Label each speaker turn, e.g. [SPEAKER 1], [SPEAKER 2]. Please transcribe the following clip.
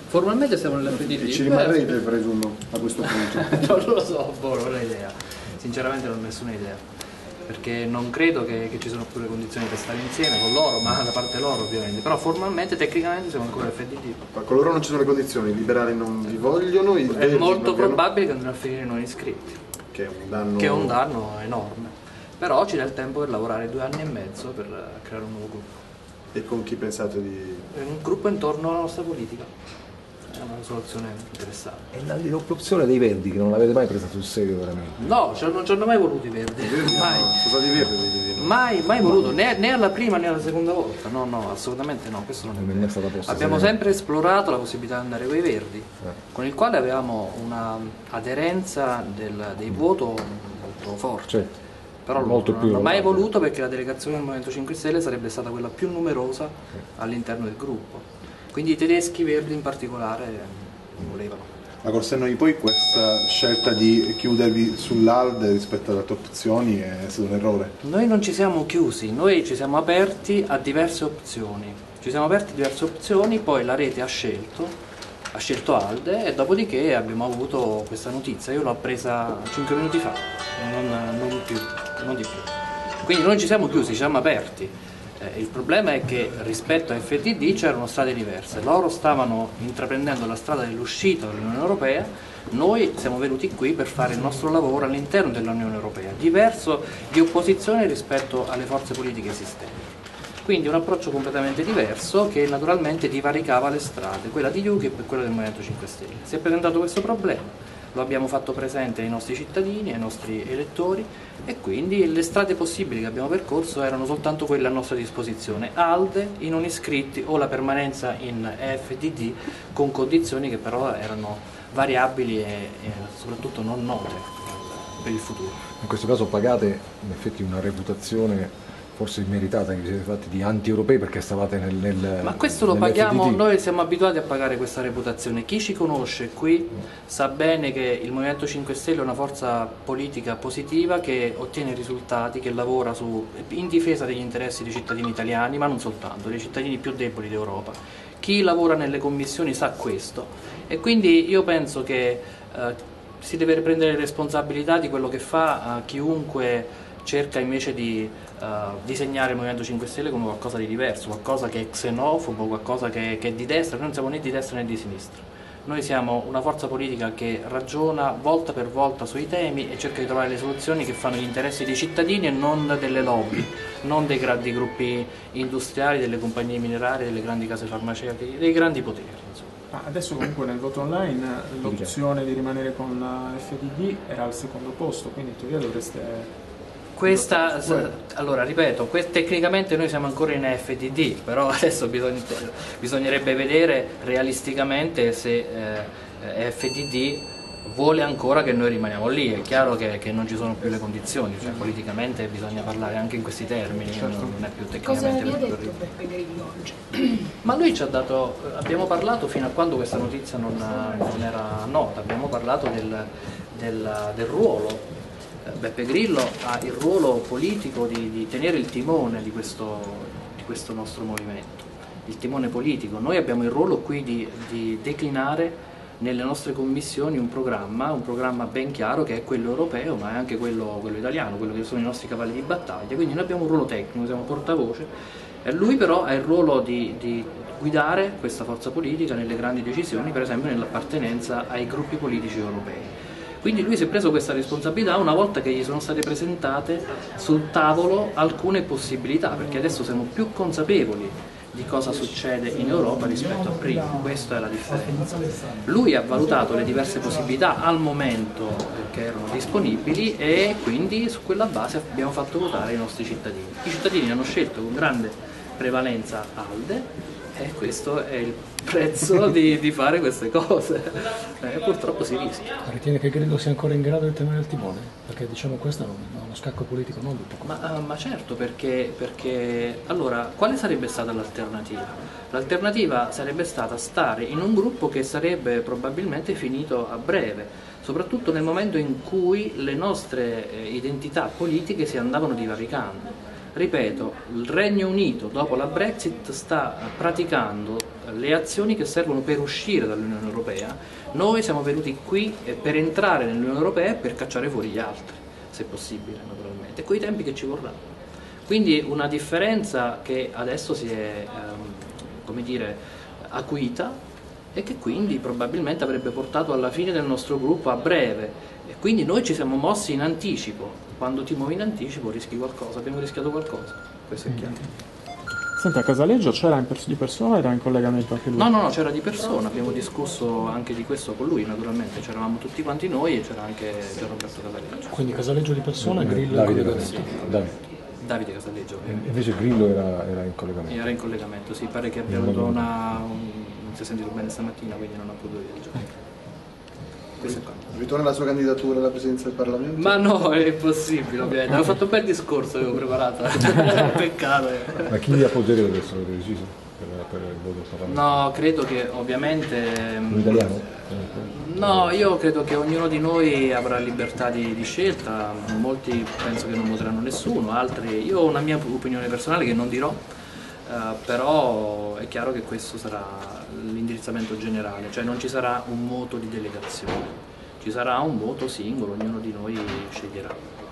[SPEAKER 1] Formalmente siamo nell'FDD.
[SPEAKER 2] Ci rimarrete, presumo, a questo punto?
[SPEAKER 1] Non lo so, non ho idea. Sinceramente non ho nessuna idea. Perché non credo che ci sono più le condizioni per stare insieme con loro, ma da parte loro ovviamente. Però formalmente, tecnicamente siamo ancora FDD.
[SPEAKER 2] Ma con loro non ci sono le condizioni, i liberali non vi vogliono, i
[SPEAKER 1] È molto probabile che andranno a finire non iscritti.
[SPEAKER 2] Che è un danno...
[SPEAKER 1] Che è un danno enorme. Però ci dà il tempo per lavorare 2 anni e mezzo per creare un nuovo gruppo.
[SPEAKER 2] E con chi pensate di...
[SPEAKER 1] Un gruppo intorno alla nostra politica. È una soluzione interessante.
[SPEAKER 3] E l'opzione dei Verdi, che non l'avete mai presa sul serio veramente?
[SPEAKER 1] No, non ci hanno mai voluto i Verdi. Mai.
[SPEAKER 2] Cosa di Verdi?
[SPEAKER 1] Mai voluto, né alla prima né alla seconda volta. No, assolutamente no. Questo non è
[SPEAKER 3] stata posta.
[SPEAKER 1] Abbiamo sempre esplorato la possibilità di andare con i Verdi, con il quale avevamo una aderenza dei voti molto forte.
[SPEAKER 3] Certo.
[SPEAKER 1] Però molto non hanno mai voluto, perché la delegazione del Movimento 5 Stelle sarebbe stata quella più numerosa all'interno del gruppo. Quindi i tedeschi verdi in particolare non volevano.
[SPEAKER 4] Ma Corsenoi, poi questa scelta di chiudervi sull'ALDE rispetto ad altre opzioni è stato un errore?
[SPEAKER 1] Noi non ci siamo chiusi, noi ci siamo aperti a diverse opzioni. Poi la rete ha scelto ALDE e dopodiché abbiamo avuto questa notizia. Io l'ho appresa 5 minuti fa, non di più. Quindi non ci siamo chiusi, ci siamo aperti. Il problema è che rispetto a FDD c'erano strade diverse. Loro stavano intraprendendo la strada dell'uscita dall'Unione Europea, noi siamo venuti qui per fare il nostro lavoro all'interno dell'Unione Europea, diverso di opposizione rispetto alle forze politiche esistenti. Quindi un approccio completamente diverso che naturalmente divaricava le strade, quella di UKIP e quella del Movimento 5 Stelle. Si è presentato questo problema, lo abbiamo fatto presente ai nostri cittadini, ai nostri elettori, e quindi le strade possibili che abbiamo percorso erano soltanto quelle a nostra disposizione: ALDE, i non iscritti o la permanenza in EFDD, con condizioni che però erano variabili e soprattutto non note per il futuro.
[SPEAKER 3] In questo caso pagate in effetti una reputazione forse immeritata, che vi siete fatti di anti-europei perché stavate
[SPEAKER 1] Ma questo lo paghiamo, noi siamo abituati a pagare questa reputazione. Chi ci conosce qui sa bene che il Movimento 5 Stelle è una forza politica positiva che ottiene risultati, che lavora in difesa degli interessi dei cittadini italiani, ma non soltanto, dei cittadini più deboli d'Europa. Chi lavora nelle commissioni sa questo, e quindi io penso che si deve prendere responsabilità di quello che fa chiunque cerca invece di disegnare il Movimento 5 Stelle come qualcosa di diverso, qualcosa che è xenofobo, qualcosa che è di destra. Noi non siamo né di destra né di sinistra. Noi siamo una forza politica che ragiona volta per volta sui temi e cerca di trovare le soluzioni che fanno gli interessi dei cittadini e non delle lobby, non dei grandi gruppi industriali, delle compagnie minerarie, delle grandi case farmaceutiche, dei grandi poteri.
[SPEAKER 5] Adesso comunque nel voto online l'opzione di rimanere con la FDD era al secondo posto, quindi in teoria dovreste...
[SPEAKER 1] Allora ripeto, tecnicamente noi siamo ancora in FDD, però adesso bisognerebbe vedere realisticamente se FDD vuole ancora che noi rimaniamo lì. È chiaro che non ci sono più le condizioni, cioè politicamente bisogna parlare anche in questi termini, non è più tecnicamente.
[SPEAKER 6] Cosa vi ha detto Beppe Grillo oggi?
[SPEAKER 1] Ma lui ci ha dato, abbiamo parlato fino a quando questa notizia non era nota, abbiamo parlato del ruolo. Beppe Grillo ha il ruolo politico di tenere il timone di questo nostro movimento, il timone politico. Noi abbiamo il ruolo qui di declinare nelle nostre commissioni un programma ben chiaro, che è quello europeo, ma è anche quello italiano, quello che sono i nostri cavalli di battaglia. Quindi noi abbiamo un ruolo tecnico, siamo portavoce, e lui però ha il ruolo di guidare questa forza politica nelle grandi decisioni, per esempio nell'appartenenza ai gruppi politici europei. Quindi lui si è preso questa responsabilità una volta che gli sono state presentate sul tavolo alcune possibilità, perché adesso siamo più consapevoli di cosa succede in Europa rispetto a prima, questa è la differenza. Lui ha valutato le diverse possibilità al momento che erano disponibili e quindi su quella base abbiamo fatto votare i nostri cittadini. I cittadini hanno scelto con grande prevalenza ALDE, e questo è il prezzo di fare queste cose, purtroppo si rischia.
[SPEAKER 7] Ritiene che Grillo sia ancora in grado di tenere il timone? Perché diciamo questo è uno scacco politico non di poco.
[SPEAKER 1] Ma certo, perché allora quale sarebbe stata l'alternativa? L'alternativa sarebbe stata stare in un gruppo che sarebbe probabilmente finito a breve, soprattutto nel momento in cui le nostre identità politiche si andavano divaricando. Ripeto, il Regno Unito dopo la Brexit sta praticando le azioni che servono per uscire dall'Unione Europea. Noi siamo venuti qui per entrare nell'Unione Europea e per cacciare fuori gli altri, se possibile naturalmente, con i tempi che ci vorranno. Quindi una differenza che adesso si è come dire, acuita e che quindi probabilmente avrebbe portato alla fine del nostro gruppo a breve, e quindi noi ci siamo mossi in anticipo. Quando ti muovi in anticipo rischi qualcosa, abbiamo rischiato qualcosa, questo è chiaro.
[SPEAKER 5] Senta, a Casaleggio c'era di persona o era in collegamento anche lui?
[SPEAKER 1] No, c'era di persona, abbiamo discusso anche di questo con lui naturalmente, c'eravamo tutti quanti noi e c'era anche Gianroberto Casaleggio.
[SPEAKER 7] Quindi Casaleggio di persona e Grillo in
[SPEAKER 3] Davide,
[SPEAKER 7] collegamento.
[SPEAKER 1] Davide Casaleggio.
[SPEAKER 3] Invece Grillo era in collegamento.
[SPEAKER 1] Era in collegamento, sì, pare che abbia avuto non si è sentito bene stamattina, quindi non ha potuto viaggiare. Questo è qua.
[SPEAKER 2] Ritorna la sua candidatura alla presidenza del Parlamento?
[SPEAKER 1] Ma no, è impossibile ovviamente, avevo fatto un bel discorso, avevo preparato, peccato.
[SPEAKER 3] Ma chi ha potere adesso avete deciso per il voto al Parlamento?
[SPEAKER 1] No, credo che ovviamente...
[SPEAKER 3] Un italiano?
[SPEAKER 1] No, io credo che ognuno di noi avrà libertà di scelta, molti penso che non voteranno nessuno, altri... Io ho una mia opinione personale che non dirò, però è chiaro che questo sarà l'indirizzamento generale, cioè non ci sarà un voto di delegazione, ci sarà un voto singolo, ognuno di noi sceglierà.